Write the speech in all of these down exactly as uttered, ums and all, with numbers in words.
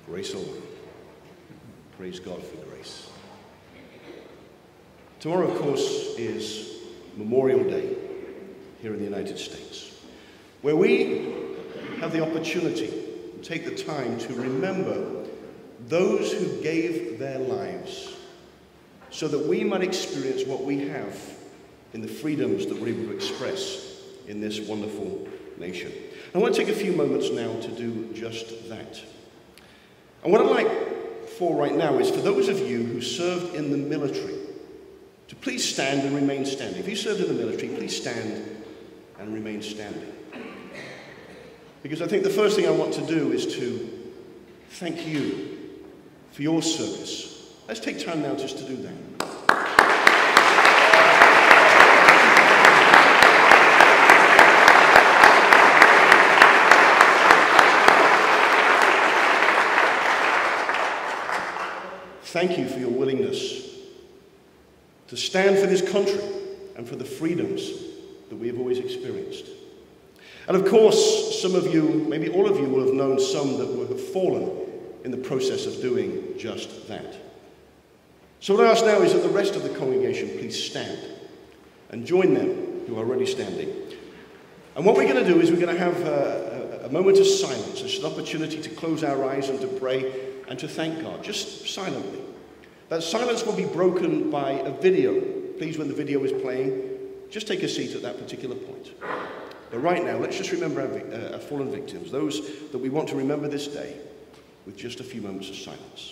Grace alone. Praise God for grace. Tomorrow, of course, is Memorial Day here in the United States, where we have the opportunity to take the time to remember those who gave their lives so that we might experience what we have in the freedoms that we're able to express in this wonderful nation. I want to take a few moments now to do just that. And what I'd like for right now is for those of you who served in the military to please stand and remain standing. If you served in the military, please stand and remain standing. Because I think the first thing I want to do is to thank you for your service. Let's take time now just to do that. Thank you for your willingness to stand for this country and for the freedoms that we have always experienced. And of course, some of you, maybe all of you, will have known some that would have fallen in the process of doing just that. So what I ask now is that the rest of the congregation please stand and join them who are already standing. And what we're going to do is we're going to have a, a, a moment of silence. It's an opportunity to close our eyes and to pray and to thank God, just silently. That silence will be broken by a video. Please, when the video is playing, just take a seat at that particular point. But right now, let's just remember our, uh, our fallen victims, those that we want to remember this day, with just a few moments of silence.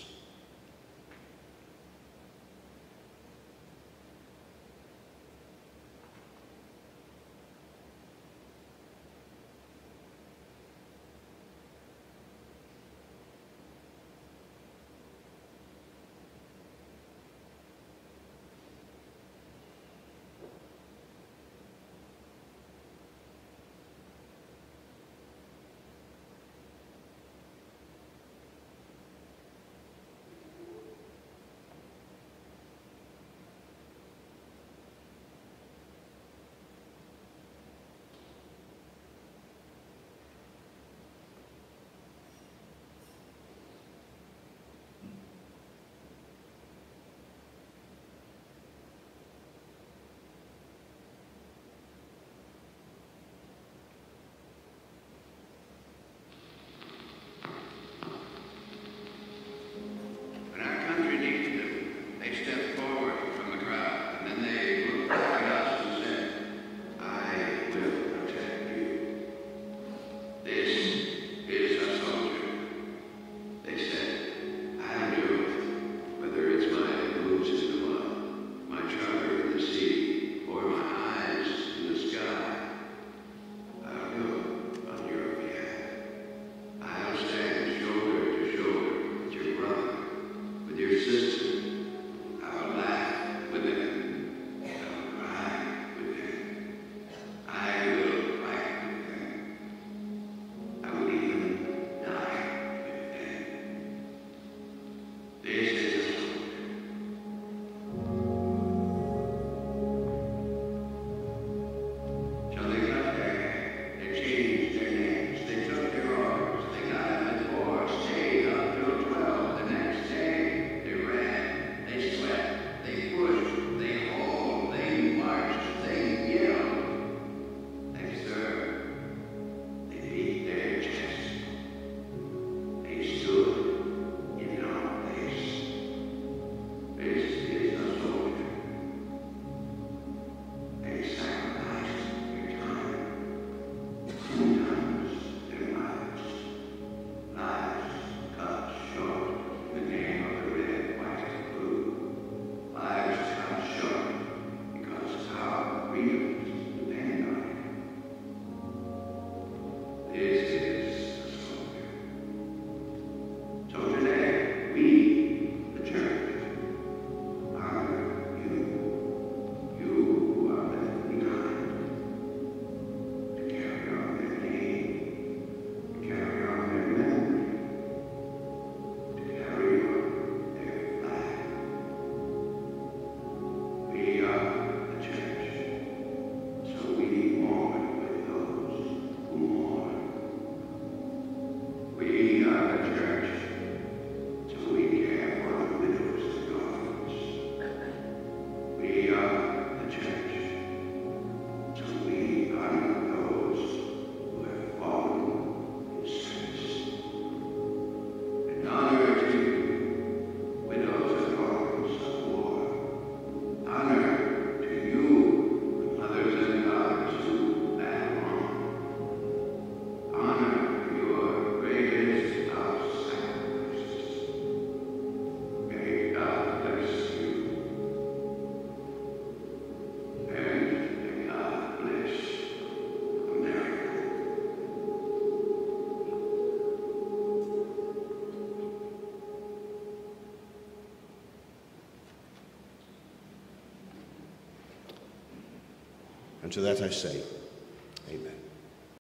to that I say,